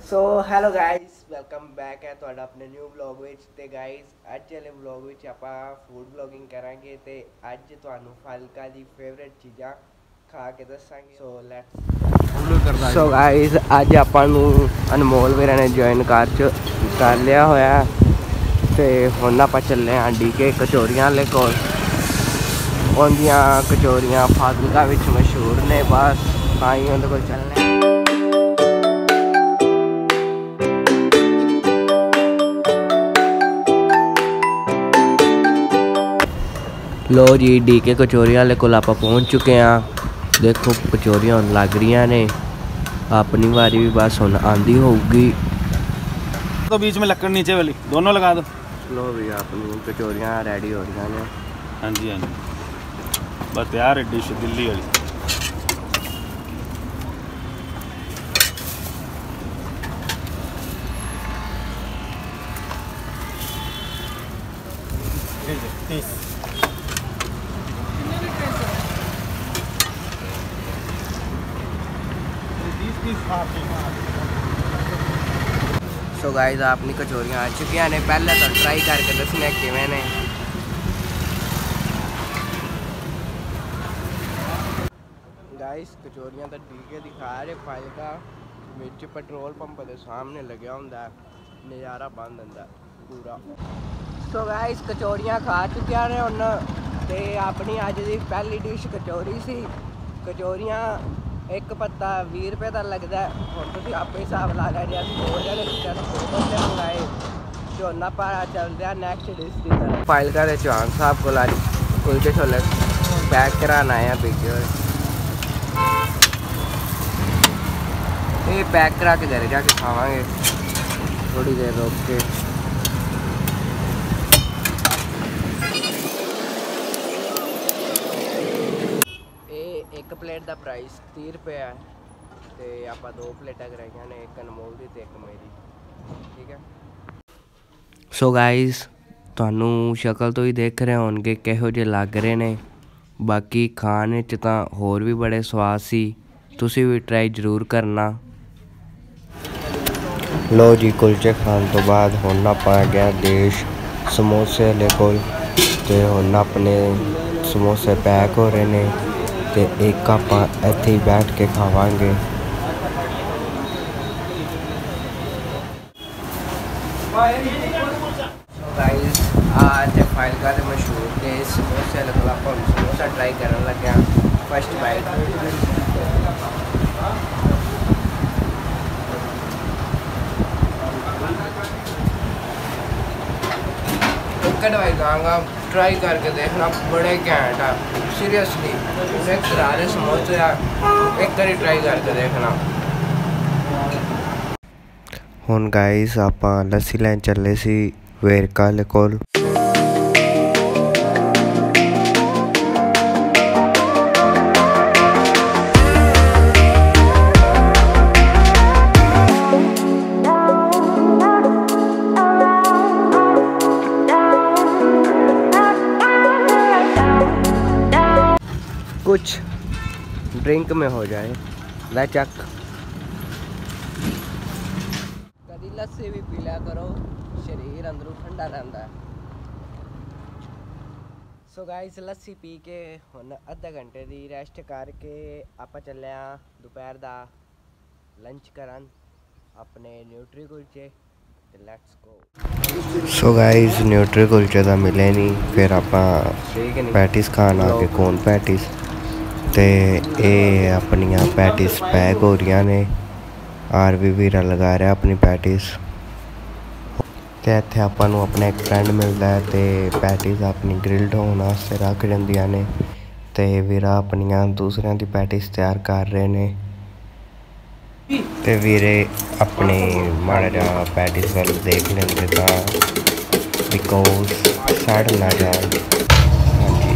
सो hello guys welcome back ਹੈ ਤੁਹਾਡਾ ਆਪਣੇ ਨਿਊ ਵਲੌਗ ਵਿੱਚ। ਤੇ ਗਾਇਸ ਅੱਜ ਵਾਲੇ ਵਲੌਗ ਵਿੱਚ ਆਪਾਂ ਫੂਡ ਵਲੌਗਿੰਗ ਕਰਾਂਗੇ ਤੇ ਅੱਜ ਤੁਹਾਨੂੰ ਫਾਜ਼ਿਲਕਾ ਦੀ ਫੇਵਰੇਟ ਚੀਜ਼ਾਂ ਖਾ ਕੇ ਦੱਸਾਂਗੇ। ਸੋ ਗਾਇਸ ਅੱਜ ਆਪਾਂ ਨੂੰ ਅਨਮੋਲ ਵੀਰਾਂ ਨੇ ਜੁਆਇਨ ਕਰ ਲਿਆ ਹੋਇਆ ਤੇ ਹੁਣ ਆਪਾਂ ਚੱਲੇ ਹਾਂ ਡੀਕੇ ਕਚੋਰੀਆਂ ਵਾਲੇ ਕੋਲ। ਉਹਦੀਆਂ ਕਚੋਰੀਆਂ ਫਾਜ਼ਿਲਕਾ ਵਿੱਚ ਮਸ਼ਹੂਰ ਨੇ, ਬਸ ਤਾਂ ਹੀ ਉਹਦੇ ਕੋਲ ਚੱਲਣਾ। लो जी डीके कचौरियां वाले कोल आप पहुँच चुके हैं। देखो कचौरियां हुण लग रही ने, अपनी बारी भी बस हुण आंदी होगी। तो बीच में लकड़ नीचे वाली दोनों लगा दो। लो भी अपनी कचौरियां रेडी हो रही हैं। हाँ जी हाँ जी, बस तैयार है डिश दिल्ली वाली। सो गाइस अपनी कचौरियां आ चुकी ने, पहले तो ट्राई करके दसने किवें ने। गाइस कचौरियां तो डीके दिखा रहे फाज़िलका विच पेट्रोल पंप के सामने लग्या हुंदा, नज़ारा बंद हुंदा पूरा। सो गाइस कचौरियां खा चुकिया ने हुण ते अपनी अज दी पहली डिश कचौरी सी। कचौरियां एक पत्ता 20 रुपये का लगता है। हम तुम आप हिसाब ला लै जी, दो जने बंदे मंगाए तो हम आप चलते हैं नैक्सट डिश की तरफ। फाज़िलका के चौहान साहब को अज कुलचे छोले पैक कराना आए हैं वीडियो। ये पैक करा के घर जाके खावांगे थोड़ी देर रोक के। एक प्लेट का प्राइस 30 रुपये है तो आप दो प्लेटा कराइया ने, एक अनमोल की तो एक मेरी, ठीक है। सो गाइस तुहानू शक्ल तो ही देख रहे होणगे किहो जे लग रहे ने, बाकी खाने च तां होर भी बड़े स्वाद सी, तुसी भी ट्राई जरूर करना। लो जी कुलचे खाने तो बाद हुण आपां गए देश समोसे वाले कोल ते हुण अपने समोसे पैक हो रहे ने ते एक आप इत्थे ही बैठ के खावांगे। गाइस आज फाज़िलका के मशहूर के समोसे लगे, आप समोसा ट्राई करने लगे फर्स्ट बाइट। एक दवाई खाऊंगा, ट्राई करके देखना, बड़े घैंट है सीरियसली। एक करारे समोसे एक बारी ट्राई करके देखना। हुण गाइस आपां लस्सी लैन चले सी वेरका वाले कोल। कुछ ड्रिंक में हो जाए ला चक, कभी लस्सी भी पी लिया करो, शरीर अंदरों ठंडा रहता है। सो गाइस लस्सी पी के हुण अद्धा घंटे की रेस्ट करके आप चले दोपहर का लंच करन अपने न्यूट्री कुलचे। Let's go. So guys nutri कुलचे तो मिले नहीं, फिर आप पैटिस खान आ गए, कौन पैटिस ते ये अपनिया पैटिस पैक हो रही ने। आर भी वीरा लगा रहा अपनी पैटिस ते इत्थे आपां नूं अपना एक फ्रेंड मिलता है ते पैटिस अपनी ग्रिल्ड होने वास्ते रख दिंदियां ने ते वीरा अपनिया दूसरियां दी पैटिस तैयार कर रहे ने ते वीरे अपने माड़ा जा पैटिस वाल देख लेंगे तां बिकॉज सड़ ना जान। हाँ जी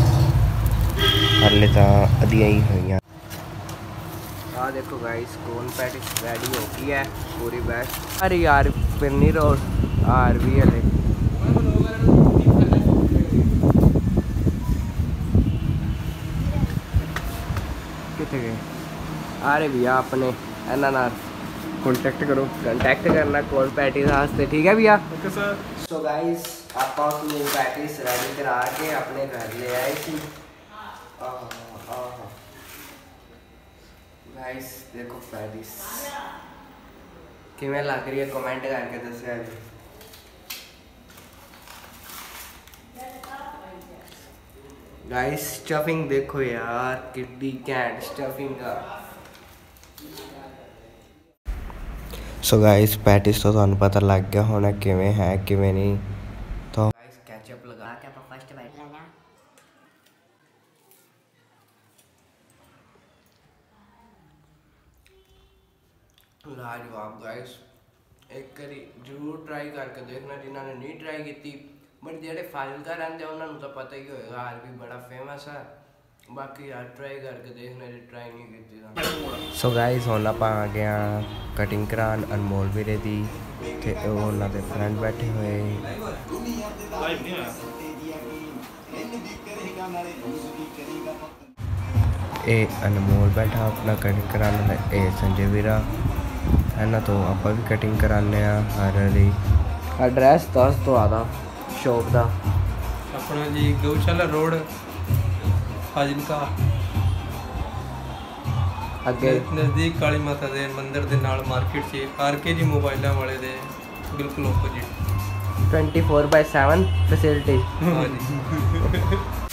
हले तो अद्धियां ही हुई। आ देखो गाइस कौन पैटिस रेडी हो गई है पूरी बेस्ट। अरे यार पिन्नी रोड आर भी हले कितने गए। अरे भैया अपने अनानास कॉन्टैक्ट करो। ਕੰਟੈਕਟ ਕਰਨਾ ਕੋਲ ਪੈਟੀਜ਼ ਵਾਸਤੇ, ਠੀਕ ਹੈ ਭਈਆ। Okay sir. ਸੋ ਗਾਇਸ ਆਪਾਂ ਨੂੰ ਪੈਟੀਜ਼ ਰੈਡੀ ਕਰਾ ਕੇ ਆਪਣੇ ਘਰ ਲੈ ਆਏ ਸੀ। ਗਾਇਸ ਦੇਖੋ ਪੈਟੀਜ਼ ਕਿਵੇਂ ਲੱਗ ਰਹੀ ਹੈ, ਕਮੈਂਟ ਕਰਕੇ ਦੱਸਿਆ ਜੀ। गाइस स्टफिंग देखो यार कितनी कैंट स्टफिंग का। सो गाइस पैटिस तो थानू पता लग गया होना किवें है किवें नहीं, तो गाइस केचप लगा के आप फर्स्ट बाइट लेना। लाजवाब गाइस, एक करी जरूर ट्राई करके देखना जिन्होंने नहीं ट्राई की, बट जेडे फाजिलका रहते उन्होंने तो पता ही होगा, हार भी बड़ा फेमस है। बाकी यार ट्राई करके देखना जो ट्राई नहीं की। सो गाइस हुण आपां आ गए कटिंग करान अनमोल वीरे दी, ते उन्हां दे फ्रेंड बैठे हुए। ए अनमोल बैठा अपना कटिंग कराने, ए संजय वीरा है ना, तो आप भी कटिंग कराने हर दी। एड्रैस दस तो आदा शॉप का अपना जी गौशाला रोड फाजिलका अगे नज़दीक काली माता दे मंदिर दे नाल मार्केट से आरके जी मोबाइलों वाले दे बिल्कुल ओपोजिट 24/7 फैसिलिटी। हाँ जी।